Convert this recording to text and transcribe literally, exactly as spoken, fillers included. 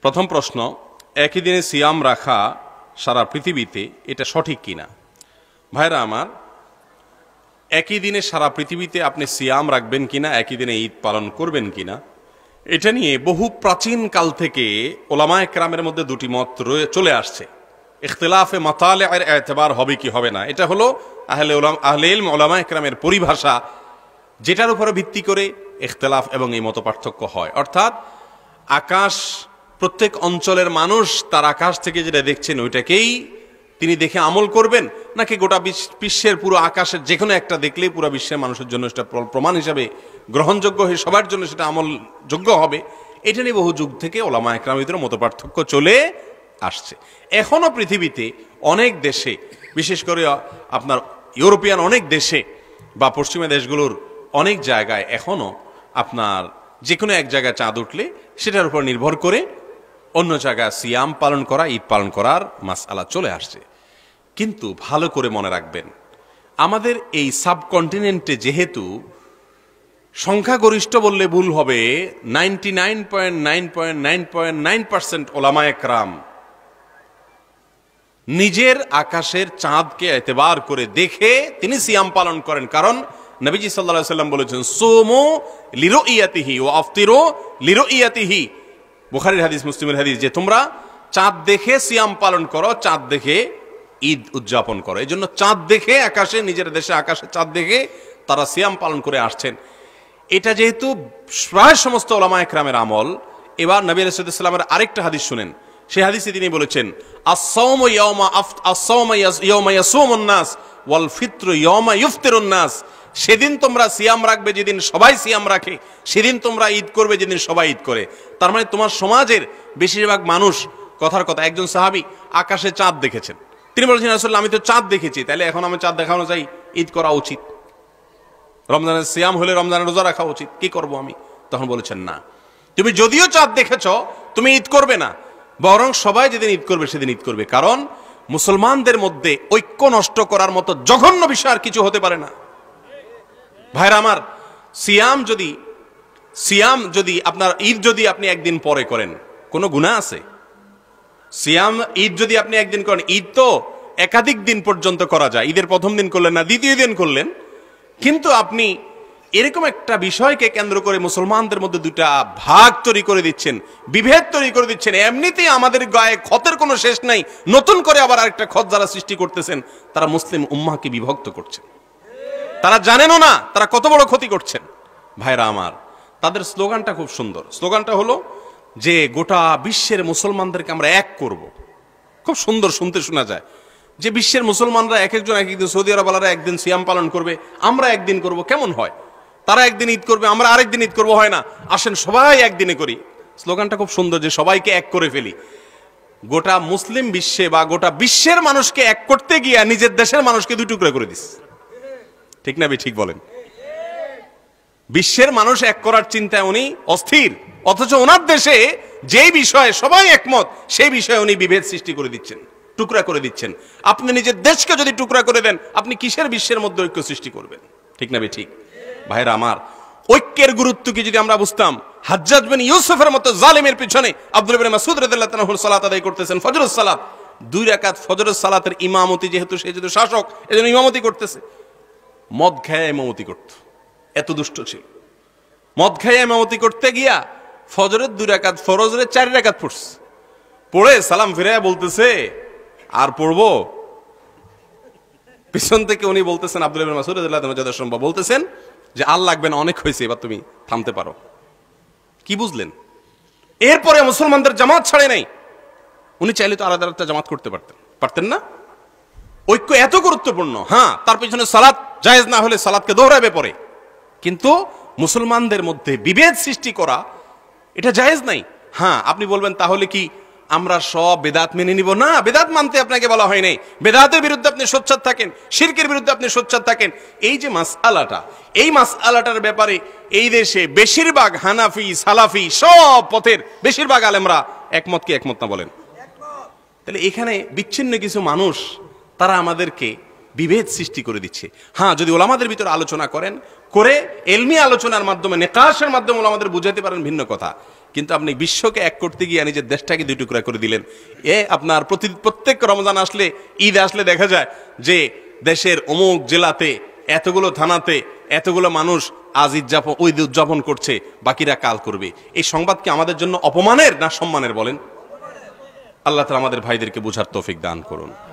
প্রথম প্রশ্ন, একই দিনে সিয়াম রাখা সারা পৃথিবীতে এটা সঠিক কিনা? ভাইরা আমার, একই দিনে সারা পৃথিবীতে আপনি সিয়াম রাখবেন কিনা, একই দিনে ঈদ পালন করবেন কিনা, এটা নিয়ে বহু প্রাচীন কাল থেকে ওলামায়ে কেরামের মধ্যে দুটি মত রয়ে চলে আসছে। ইখতিলাফে মাতালে এর এতবার হবে কি হবে না, এটা হলো আহলে উলামা আহলে ইলম ওলামায়ে কেরামের পরিভাষা, যেটার উপরে ভিত্তি করে ইখতিলাফ এবং এই মত পার্থক্য হয়। অর্থাৎ আকাশ, প্রত্যেক অঞ্চলের মানুষ তার আকাশ থেকে যেটা দেখছেন ওইটাকেই তিনি দেখে আমল করবেন, নাকি গোটা বিশ্বের পুরো আকাশের যে কোনো একটা দেখলেই পুরো বিশ্বের মানুষের জন্য সেটা প্রমাণ হিসাবে গ্রহণযোগ্য হয়ে সবার জন্য সেটা আমলযোগ্য হবে, এটা নিয়ে বহু যুগ থেকে ওলামায়ে কেরামের ভিতরে মত পার্থক্য চলে আসছে। এখনো পৃথিবীতে অনেক দেশে, বিশেষ করে আপনার ইউরোপিয়ান অনেক দেশে বা পশ্চিমা দেশগুলোর অনেক জায়গায় এখনো আপনার যে কোনো এক জায়গায় চাঁদ উঠলে সেটার উপর নির্ভর করে অন্য জায়গায় সিয়াম পালন করা, ঈদ পালন করার মাসআলা চলে আসছে। কিন্তু ভালো করে মনে রাখবেন, আমাদের এই সাবকন্টিনেন্টে যেহেতু সংখ্যাগরিষ্ঠ বললে ভুল হবে, ninety nine point nine point nine point nine percent ওলামায়ে কেরাম নিজের আকাশের চাঁদকে এতেবার করে দেখে তিনি সিয়াম পালন করেন। কারণ নবীজি সাল্লাল্লাহু আলাইহি ওয়াসাল্লাম বলেছেন, সুমু লিরুইয়াতিহি ওয়া আফতিরু লিরুইয়াতিহি। বুখারীর হাদিস, মুসলিমের হাদিস, যে তোমরা চাঁদ দেখে সিয়াম পালন করো, চাঁদ দেখে ঈদ উদযাপন করো। এই জন্য চাঁদ দেখে আকাশে, নিজের দেশে আকাশে চাঁদ দেখে তারা সিয়াম পালন করে আসছেন। এটা যেহেতু প্রায় সমস্ত ওলামায়ে কেরামের আমল, এবার নবী আলাইহিস সালামের আরেকটা হাদিস শুনেন। সেই হাদিসে তিনি বলেছেন, আস-সাওমু ইয়াওমা আস-সাওমু ইয়াওমা ইয়াসুমুন নাস ওয়াল ফিত্রু ইয়াওমা ইফতিরুন নাস। সেদিন তোমরা সিয়াম রাখবে যেদিন সবাই সিয়াম রাখে, সেদিন তোমরা ঈদ করবে যেদিন সবাই ঈদ করে। তার মানে তোমার সমাজের বেশিরভাগ মানুষ, কথার কথা, একজন সাহাবী আকাশে চাঁদ দেখেছেন, তিনি বলেছেন, রাসূলুল্লাহ আমি তো চাঁদ দেখেছি, তাহলে এখন আমি চাঁদ দেখানো চাই, ঈদ করা উচিত, রমজানের সিয়াম হলে রমজানের রোজা রাখা উচিত, কি করব আমি? তখন বলেছেন, না, তুমি যদিও চাঁদ দেখেছ তুমি ঈদ করবে না, বরং সবাই যেদিন ঈদ করবে সেদিন ঈদ করবে। কারণ মুসলমানদের মধ্যে ঐক্য নষ্ট করার মতো জঘন্য বিষয় আর কিছু হতে পারে না। ভাইরা আমার, সিয়াম যদি সিয়াম যদি আপনার ঈদ যদি আপনি একদিন পরে করেন, কোনো গুনাহ আছে? সিয়াম ঈদ যদি আপনি একদিন করেন, ঈদ তো একাধিক দিন পর্যন্ত করা যায়, ঈদের প্রথম দিন করলেন না দ্বিতীয় দিন করলেন, কিন্তু আপনি এরকম একটা বিষয়কে কেন্দ্র করে মুসলমানদের মধ্যে দুটা ভাগ তৈরি করে দিচ্ছেন, বিভেদ তৈরি করে দিচ্ছেন। এমনিতেই আমাদের গায়ে ক্ষতের কোনো শেষ নাই, নতুন করে আবার আরেকটা ক্ষত যারা সৃষ্টি করতেছেন, তারা মুসলিম উম্মাহকে বিভক্ত করছেন। তারা জানেনও না তারা কত বড় ক্ষতি করছেন। ভাইরা আমার, তাদের স্লোগানটা খুব সুন্দর। স্লোগানটা হলো যে গোটা বিশ্বের মুসলমানদেরকে আমরা এক করব। খুব সুন্দর শুনতে শোনা যায় যে বিশ্বের মুসলমানরা এক একজন এক একদিন, সৌদি আরবওয়ালারা একদিন সিয়াম পালন করবে, আমরা একদিন করব, কেমন হয়? তারা একদিন ঈদ করবে, আমরা আরেকদিন ঈদ করবো, হয় না? আসেন সবাই একদিনে করি। স্লোগানটা খুব সুন্দর, যে সবাইকে এক করে ফেলি। গোটা মুসলিম বিশ্বে বা গোটা বিশ্বের মানুষকে এক করতে গিয়ে নিজের দেশের মানুষকে দুই টুকরা করে দিস। ঠিক না? ঠিক বলেন। বিশ্বের মানুষ এক করার চিন্তায় উনি অস্থির, অথচ ওনার দেশে যেই বিষয়ে সবাই একমত সেই বিষয়ে উনি বিভেদ সৃষ্টি করে দিচ্ছেন, টুকরা করে দিচ্ছেন। আপনি নিজের দেশকে যদি টুকরা করে দেন, আপনি কিসের বিশ্বের মধ্যে ঐক্য সৃষ্টি করবেন? ঠিক না ঠিক? ভাইরা আমার, ঐক্যের গুরুত্ব কি যদি আমরা বুঝতাম, হাজ্জাজ বিন ইউসুফের মতো জালেমের পিছনে আব্দুল্লাহ ইবনে মাসউদ রাদিয়াল্লাহু তাআলা সালাত আদায় করতেছেন, ফজরের সালাত, দুই রাকাত ফজরের সালাতের ইমামতি, যেহেতু সে যেহেতু শাসক এজন্য ইমামতি করতেছে, মদ খায় ইমামতি করত, এত দুষ্ট ছিল। মদ খায় ইমামতি করতে গিয়া ফজরের দুই রাকাত ফরজের চার রাকাত পড়ছে, পড়ে সালাম ফিরায়া বলতেছে, আর পড়বো? পিছন থেকে উনি বলতেছেন, আব্দুল্লাহ ইবনে মাসউদ রাদিয়াল্লাহু তাআলা যত সম্ভব বলতেছেন যে আর লাগবে না, অনেক হয়েছে, এবার তুমি থামতে পারো। কি বুঝলেন? এরপরে মুসলমানদের জামাত ছাড়ে নাই। উনি চাইলে তো আলাদা আলাদা জামাত করতে পারতেন, পারতেন না? ঐক্য এত গুরুত্বপূর্ণ। হ্যাঁ, তার পিছনে সালাত জায়েজ না হলে সালাতকে দোহরাবে পরে, কিন্তু মুসলমানদের মধ্যে বিভেদ সৃষ্টি করা এটা জায়েজ নাই। হ্যাঁ, আপনি বলবেন তাহলে কি আমরা সব বেদাত মেনে নিব? না, বেদাত মানতে আপনাকে বলা হয় নাই। বেদাতের বিরুদ্ধে আপনি সোচ্চার থাকেন, শিরকের বিরুদ্ধে আপনি সোচ্চার থাকেন। এই যে মাসআলাটা, এই মাসআলাটার ব্যাপারে এই দেশে বেশিরভাগ হানাফি, সালাফি, সব পথের বেশিরভাগ আলেমরা একমত কি একমত না বলেন? তাহলে এখানে বিচ্ছিন্ন কিছু মানুষ তারা আমাদেরকে বিভেদ সৃষ্টি করে দিচ্ছে। হ্যাঁ, যদি ওলামাদের ভিতরে আলোচনা করেন, করে এলমি আলোচনার মাধ্যমে, নিকাশের মাধ্যমে ওলামাদের বুঝাতে পারেন, ভিন্ন কথা। কিন্তু আপনি বিশ্বকে এক করতে গিয়ে নিজের দেশটাকে দুই টুকরা করে দিলেন। এ আপনার প্রতি প্রত্যেক রমজান আসলে, ঈদ আসলে দেখা যায় যে দেশের অমুক জেলাতে এতগুলো থানাতে এতগুলো মানুষ আজ উদযাপন ঈদ উদযাপন করছে, বাকিরা কাল করবে। এই সংবাদ কি আমাদের জন্য অপমানের না সম্মানের বলেন? আল্লাহ তাআলা আমাদের ভাইদেরকে বুঝার তৌফিক দান করুন।